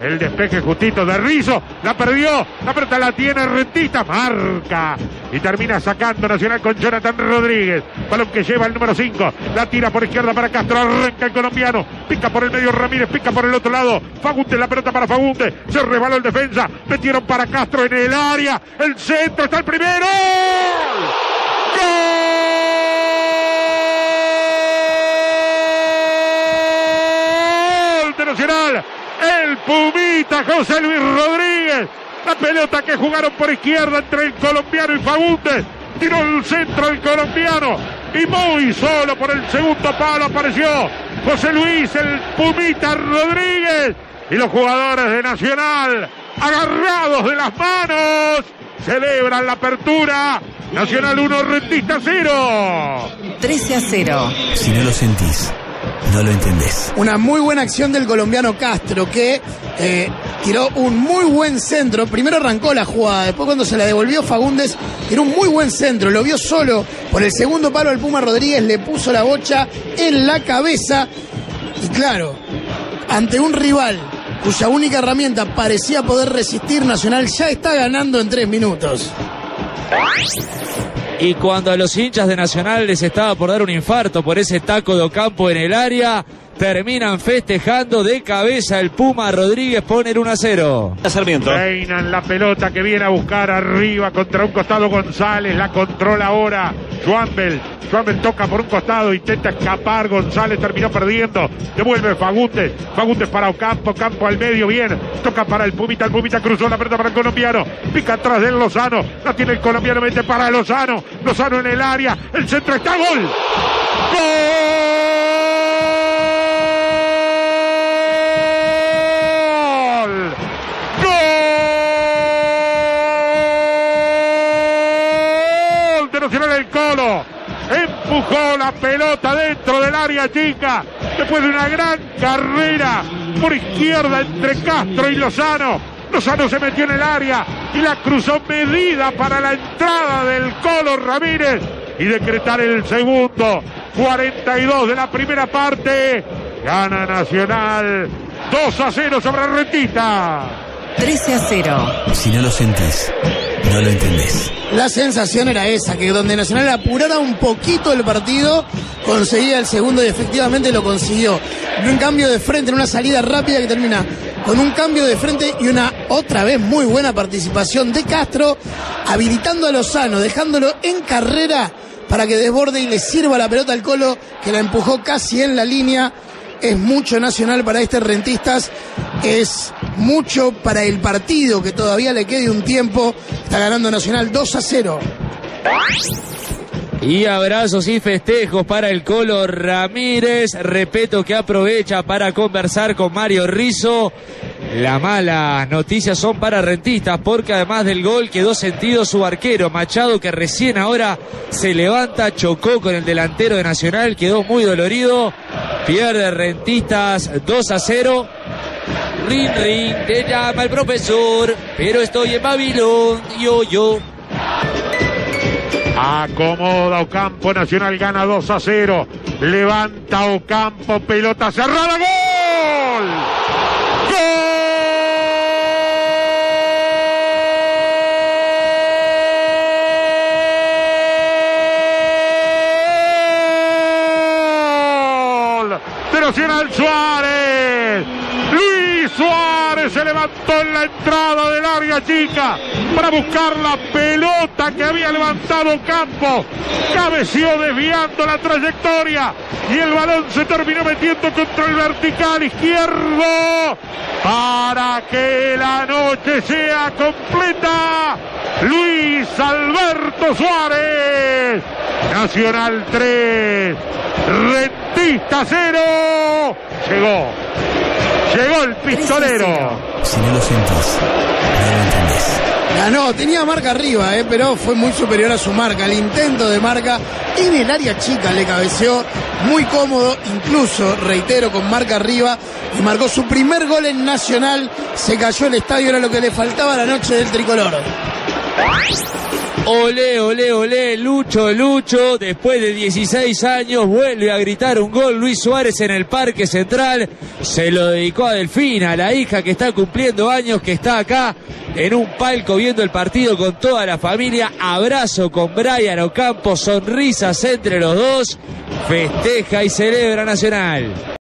El despeje justito de Rizzo, la perdió, la pelota la tiene Rentistas, marca y termina sacando Nacional con Jonathan Rodríguez. Balón que lleva el número 5, la tira por izquierda para Castro, arranca el colombiano, pica por el medio Ramírez, pica por el otro lado, Fagundes, la pelota para Fagundes, se resbaló el defensa, metieron para Castro en el área, el centro, está el primero. ¡Gol de Nacional! El Pumita José Luis Rodríguez. La pelota que jugaron por izquierda entre el colombiano y Fagundes. Tiró el centro el colombiano. Y muy solo por el segundo palo apareció José Luis, el Pumita Rodríguez. Y los jugadores de Nacional, agarrados de las manos, celebran la apertura. Nacional 1, Rentistas 0. 13-0. Si no lo sentís, no lo entendés. Una muy buena acción del colombiano Castro, que tiró un muy buen centro. Primero arrancó la jugada, después cuando se la devolvió Fagundes, tiró un muy buen centro, lo vio solo por el segundo palo al Puma Rodríguez, le puso la bocha en la cabeza. Y claro, ante un rival cuya única herramienta parecía poder resistir, Nacional ya está ganando en 3 minutos. Y cuando a los hinchas de Nacional les estaba por dar un infarto por ese taco de Ocampo en el área, terminan festejando de cabeza. El Puma Rodríguez pone el 1-0. Sarmiento. Reinan la pelota que viene a buscar arriba contra un costado González, la controla ahora Schwambel toca por un costado, intenta escapar, González terminó perdiendo, devuelve Fagundes para Ocampo, Campo al medio, bien, toca para el Pumita cruzó la pelota para el colombiano, pica atrás del Lozano, la tiene el colombiano, mete para Lozano en el área, el centro está, ¡gol! ¡Gol! Nacional el Colo, empujó la pelota dentro del área chica, después de una gran carrera por izquierda entre Castro y Lozano se metió en el área y la cruzó medida para la entrada del Colo Ramírez y decretar el segundo. 42 de la primera parte, gana Nacional 2-0 sobre Rentistas. 13-0. Si no lo sentís, no lo entendés. La sensación era esa, que donde Nacional apurara un poquito el partido, conseguía el segundo y efectivamente lo consiguió. Un cambio de frente, en una salida rápida que termina con un cambio de frente y una otra vez muy buena participación de Castro, habilitando a Lozano, dejándolo en carrera para que desborde y le sirva la pelota al Colo, que la empujó casi en la línea. Es mucho Nacional para este Rentistas, es mucho para el partido, que todavía le quede un tiempo. Está ganando Nacional 2-0. Y abrazos y festejos para el Colo Ramírez. Repeto que aprovecha para conversar con Mario Rizzo. Las malas noticias son para Rentistas, porque además del gol quedó sentido su arquero Machado, que recién ahora se levanta, chocó con el delantero de Nacional, quedó muy dolorido. Pierde Rentistas 2-0. Ring, ring, te llama el profesor, pero estoy en Babilón, yo. Acomoda Ocampo, Nacional gana 2-0. Levanta Ocampo, pelota cerrada, ¡gol! ¡Gol! De Nacional Suárez. Luis Suárez se levantó en la entrada del área chica para buscar la pelota que había levantado Ocampo. Cabeció desviando la trayectoria y el balón se terminó metiendo contra el vertical izquierdo para que la noche sea completa. Luis Alberto Suárez. Nacional 3, Rentistas 0. Llegó el pistolero. Si no lo sentís, no lo entendés. Ganó, tenía marca arriba, pero fue muy superior a su marca. El intento de marca en el área chica le cabeceó muy cómodo, incluso, reitero, con marca arriba, y marcó su primer gol en Nacional. Se cayó el estadio, era lo que le faltaba la noche del tricolor. Olé, olé, olé, Lucho, Lucho, después de 16 años vuelve a gritar un gol Luis Suárez en el Parque Central, se lo dedicó a Delfina, la hija que está cumpliendo años, que está acá en un palco viendo el partido con toda la familia, abrazo con Brian Ocampo, sonrisas entre los dos, festeja y celebra Nacional.